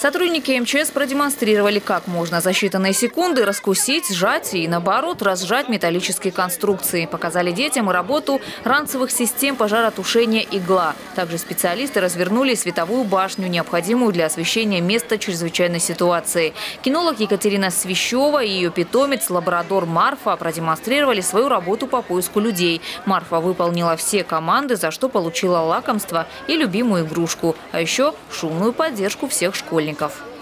Сотрудники МЧС продемонстрировали, как можно за считанные секунды раскусить, сжать и, наоборот, разжать металлические конструкции. Показали детям и работу ранцевых систем пожаротушения «Игла». Также специалисты развернули световую башню, необходимую для освещения места чрезвычайной ситуации. Кинолог Екатерина Свищева и ее питомец лабрадор Марфа продемонстрировали свою работу по поиску людей. Марфа выполнила все команды, за что получила лакомство и любимую игрушку, а еще шумную поддержку всех школьников.